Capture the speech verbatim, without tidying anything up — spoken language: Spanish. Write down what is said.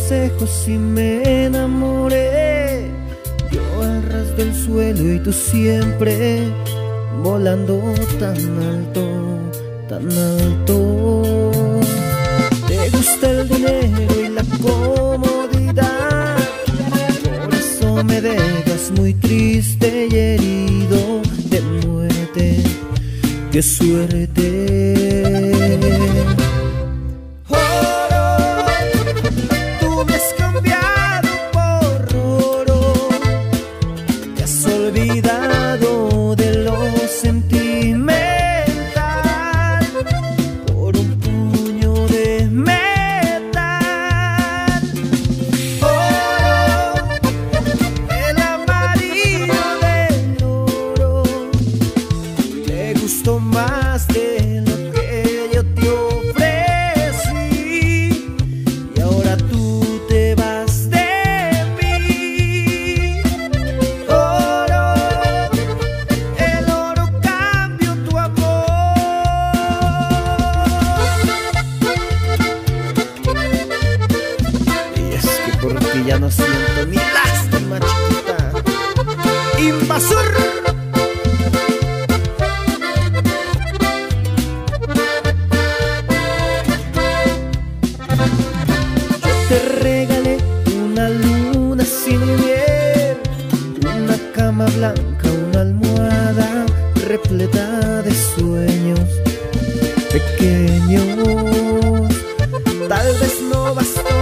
consejos y me enamoré. Yo al ras del suelo y tú siempre volando tan alto, tan alto. Te gusta el dinero y la comodidad, por eso me dejas muy triste y herido de muerte. ¡Qué suerte! Olvidado de lo sentimental por un puño de metal. Oh, el amarillo del oro te gustó más de lo que yo te ofrecí, y ahora tú te vas de porque ya no siento ni lástima, chiquita. Invasor. Yo te regalé una luna sin miel, una cama blanca, una almohada repleta de sueños pequeños. Tal vez no bastó